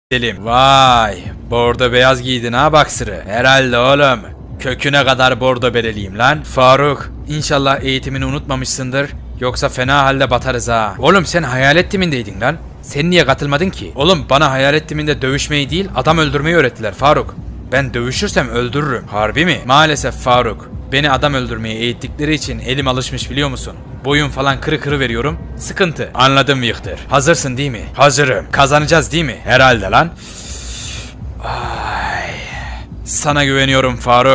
Gidelim. Vay, bordo beyaz giydin ha baksırı. Herhalde oğlum. Köküne kadar bordo bereliyim lan. Faruk, İnşallah eğitimini unutmamışsındır. Yoksa fena halde batarız ha. Oğlum sen hayalet timindeydin lan. Sen niye katılmadın ki? Oğlum bana hayalet timinde dövüşmeyi değil adam öldürmeyi öğrettiler Faruk. Ben dövüşürsem öldürürüm. Harbi mi? Maalesef Faruk. Beni adam öldürmeye eğittikleri için elim alışmış biliyor musun? Boyun falan kırı veriyorum. Sıkıntı. Anladım Yıktır. Hazırsın değil mi? Hazırım. Kazanacağız değil mi? Herhalde lan. Ay. Sana güveniyorum Faruk.